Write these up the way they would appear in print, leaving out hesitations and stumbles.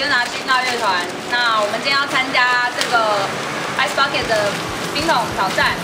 又拿军大乐团。那我们今天要参加这个 Ice Bucket 的冰桶挑战。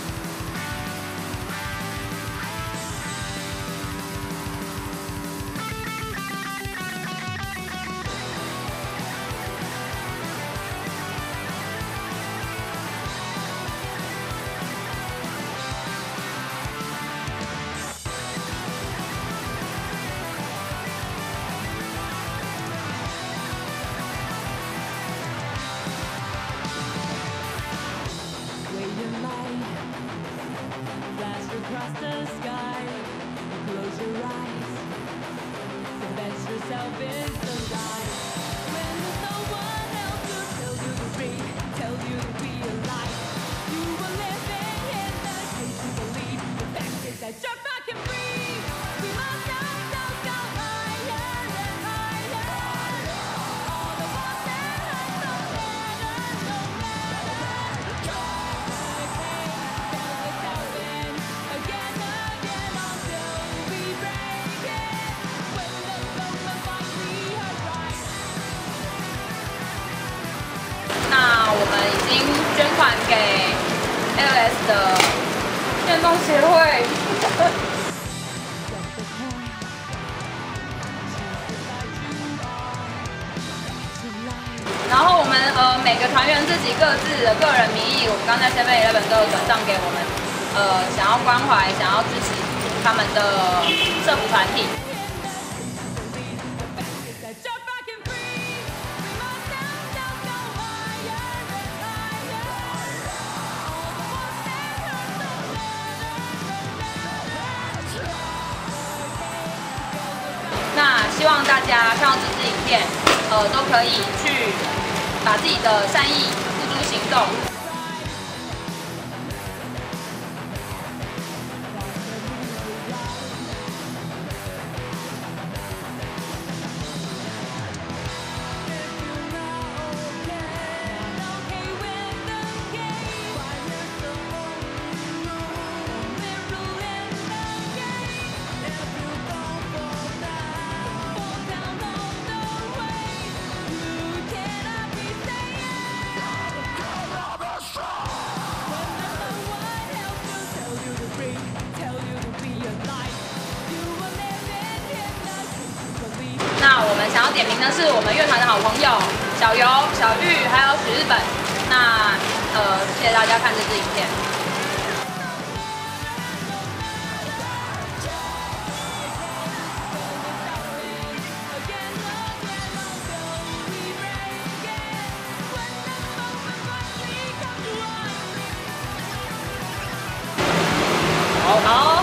Across the sky, close your eyes, invest yourself in sunlight. When there's no one else to tell you to breathe, tell you to be alive, you are living in the case you believe. The fact is that you're fucking free. We must not go higher and higher. All the ones that are no matter, no matter. Tell yourself in. Again, again, until we break it. When the moment finally arrives. 那我们已经捐款给 ALS 的运动协会。然后我们每个团员自己各自的个人名义，我们刚才 7-11都有转账给我们想要关怀、想要支持他们的社服团体。 那希望大家看到这支影片，都可以去把自己的善意付诸行动。那我们想要点名的是我们乐团的好朋友小游、小玉，还有许日本。那谢谢大家看这支影片。好，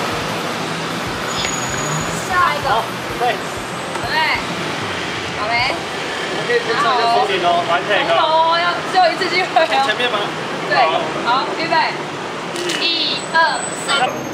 下一个。好，对。 对，好没？ 我可以先唱一下头顶哦，来 take 哦，要只有一次机会哦。 前面吗？ 对，好，预备，1、2、3。